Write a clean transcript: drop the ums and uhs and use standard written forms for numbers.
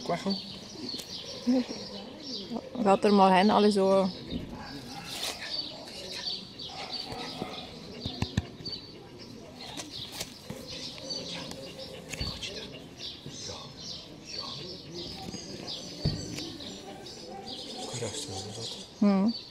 Kwachel. Gaat er maar heen, alle zo. Rustig is dat. Hmm.